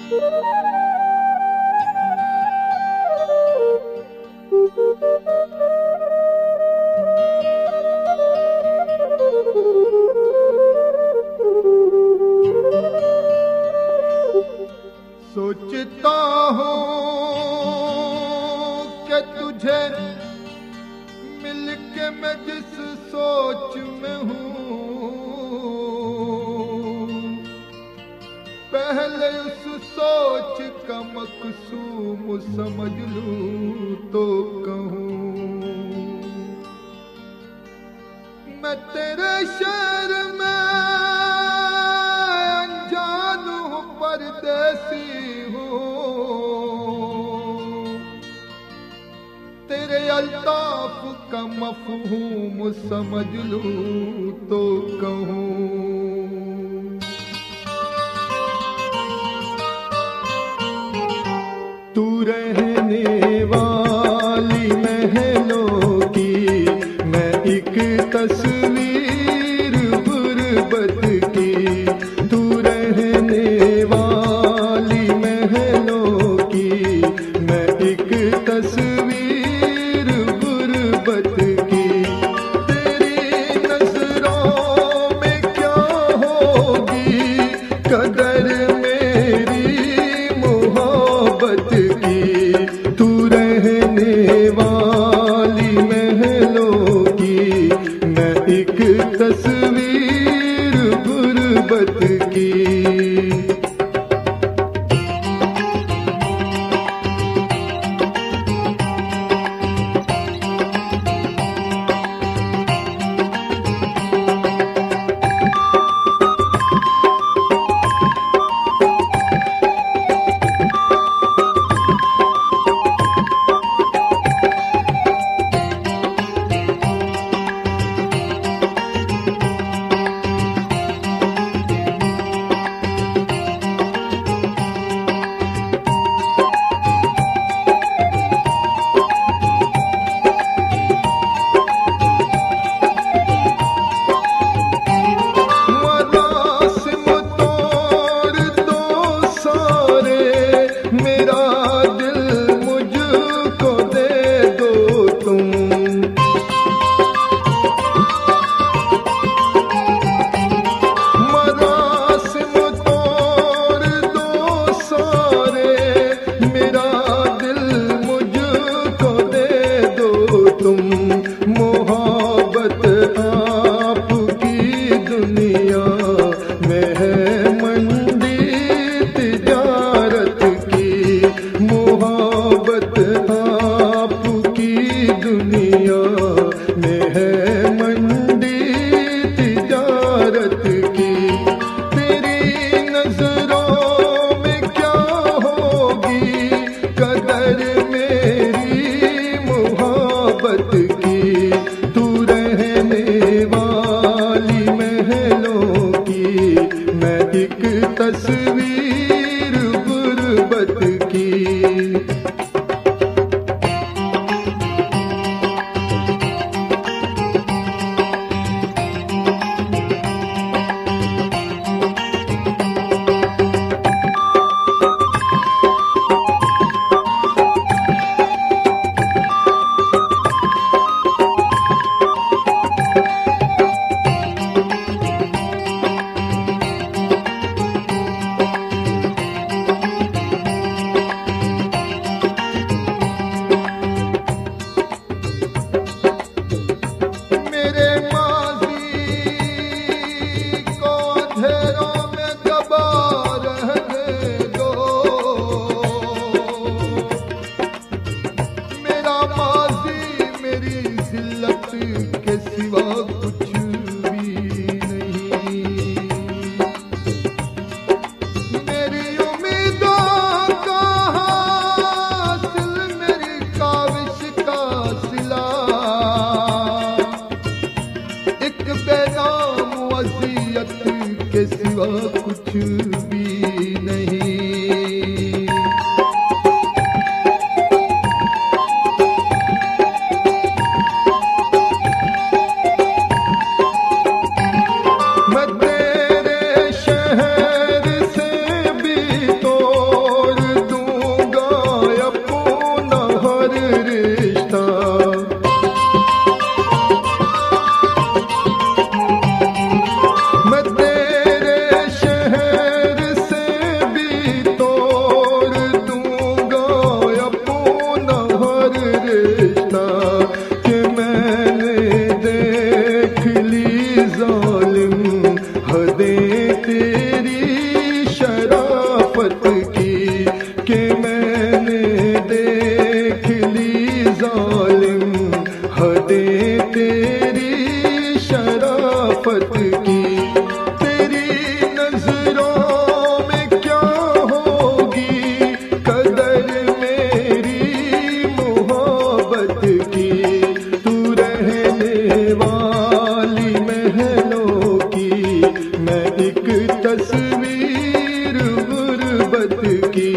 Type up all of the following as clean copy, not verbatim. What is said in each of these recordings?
सोचता हूँ कि तुझे मिलके मैं जिस सोच में हूँ, पहले उस सोच का मकसूम समझ लूँ तो कहूँ। मैं तेरे शहर में अनजान हूँ, परदेसी हूँ, तेरे अल्ताफ का मफहूम समझ लूँ तो कहूँ। तू रहने वाली महलों की मैं एक तस्वीर गुर्बत की, तू रहने वाली महलों की मैं एक तस्वीर गुर्बत की। तेरी नजरों में क्या होगी कदर मेरी मोहब्बत की, तू रहने वाली महलों की मैं एक तस्वीर गुर्बत की। तस्वीर गुर्बत की। के सिवा कुछ भी नहीं। मैं तेरे शहर से भी तो गुर्बत की।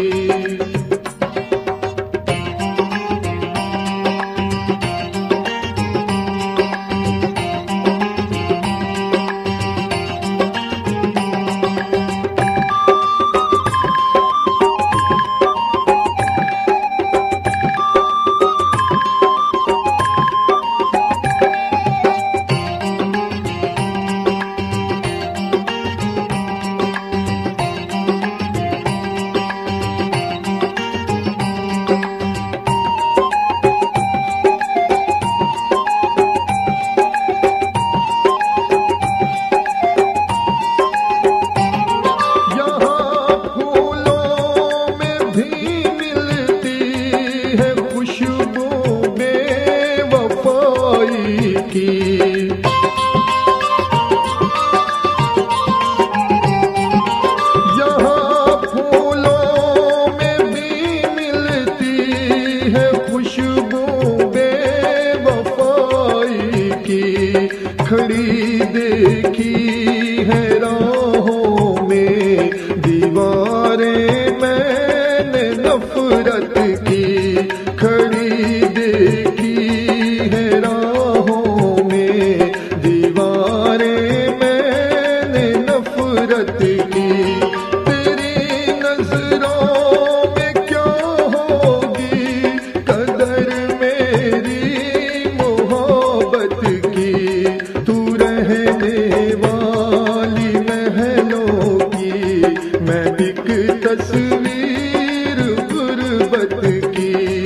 यहाँ फूलों में भी मिलती है खुशबू बेवफाई की। खड़ी देखी है राहों में दीवारें मैंने नफरत की। खड़ी देखी है राहों में दीवारें मैंने नफरत की। तेरी नजरों में क्या होगी कदर मेरी मोहब्बत की। तू रहने वाली महलों की, मैं एक तस्वीर गुर्बत की।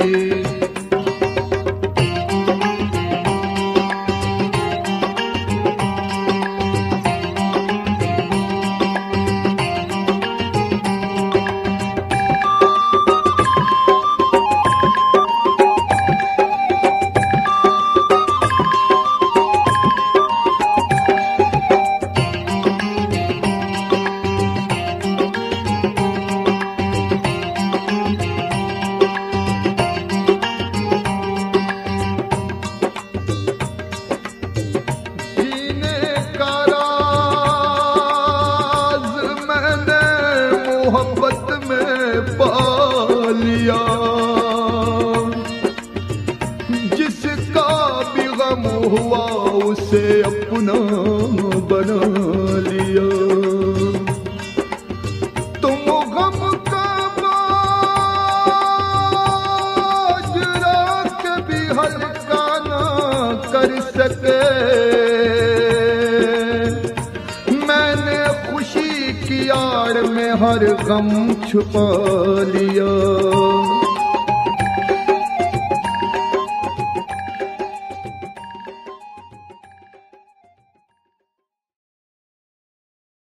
मोहब्बत में पा लिया, जिसका भी गम हुआ उसे अपना बना लिया। तुम गम का बाजरा कभी हल्का ना कर सके। मैंने खुशी की आड़ में हर गम छुपा लिया।